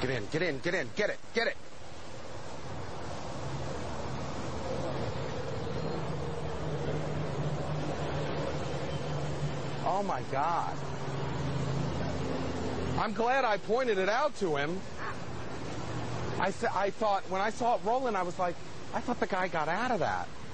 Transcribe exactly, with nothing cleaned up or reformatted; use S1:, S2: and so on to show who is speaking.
S1: Get in, get in, get in, get it, get it. Oh my God. I'm glad I pointed it out to him. I, I thought, when I saw it rolling, I was like, I thought the guy got out of that.